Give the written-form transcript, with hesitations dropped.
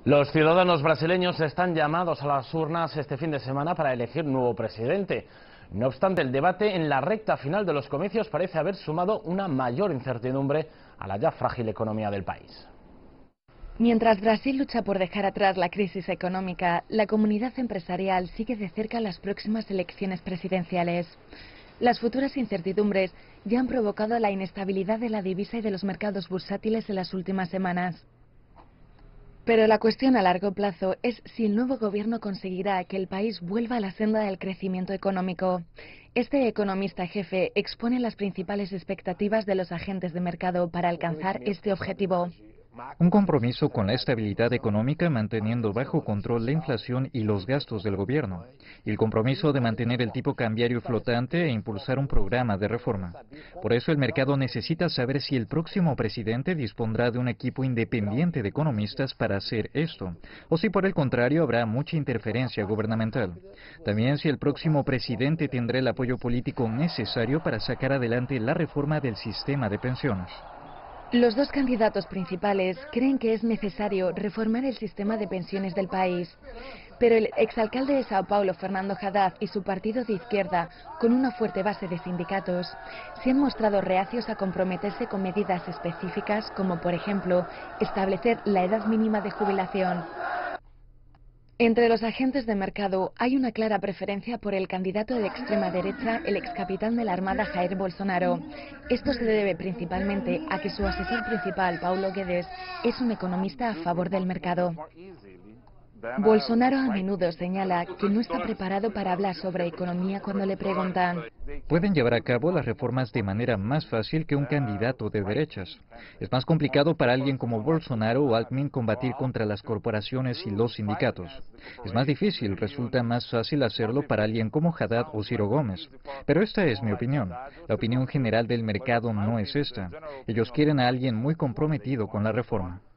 Los ciudadanos brasileños están llamados a las urnas este fin de semana para elegir nuevo presidente. No obstante, el debate en la recta final de los comicios parece haber sumado una mayor incertidumbre a la ya frágil economía del país. Mientras Brasil lucha por dejar atrás la crisis económica, la comunidad empresarial sigue de cerca las próximas elecciones presidenciales. Las futuras incertidumbres ya han provocado la inestabilidad de la divisa y de los mercados bursátiles en las últimas semanas. Pero la cuestión a largo plazo es si el nuevo gobierno conseguirá que el país vuelva a la senda del crecimiento económico. Este economista jefe expone las principales expectativas de los agentes de mercado para alcanzar este objetivo. Un compromiso con la estabilidad económica manteniendo bajo control la inflación y los gastos del gobierno. Y el compromiso de mantener el tipo cambiario flotante e impulsar un programa de reforma. Por eso el mercado necesita saber si el próximo presidente dispondrá de un equipo independiente de economistas para hacer esto, o si por el contrario habrá mucha interferencia gubernamental. También si el próximo presidente tendrá el apoyo político necesario para sacar adelante la reforma del sistema de pensiones. Los dos candidatos principales creen que es necesario reformar el sistema de pensiones del país. Pero el exalcalde de Sao Paulo, Fernando Haddad, y su partido de izquierda, con una fuerte base de sindicatos, se han mostrado reacios a comprometerse con medidas específicas como, por ejemplo, establecer la edad mínima de jubilación. Entre los agentes de mercado hay una clara preferencia por el candidato de extrema derecha, el excapitán de la Armada Jair Bolsonaro. Esto se debe principalmente a que su asesor principal, Paulo Guedes, es un economista a favor del mercado. Bolsonaro a menudo señala que no está preparado para hablar sobre economía cuando le preguntan. Pueden llevar a cabo las reformas de manera más fácil que un candidato de derechas. Es más complicado para alguien como Bolsonaro o Alckmin combatir contra las corporaciones y los sindicatos. Es más difícil, resulta más fácil hacerlo para alguien como Haddad o Ciro Gómez. Pero esta es mi opinión. La opinión general del mercado no es esta. Ellos quieren a alguien muy comprometido con la reforma.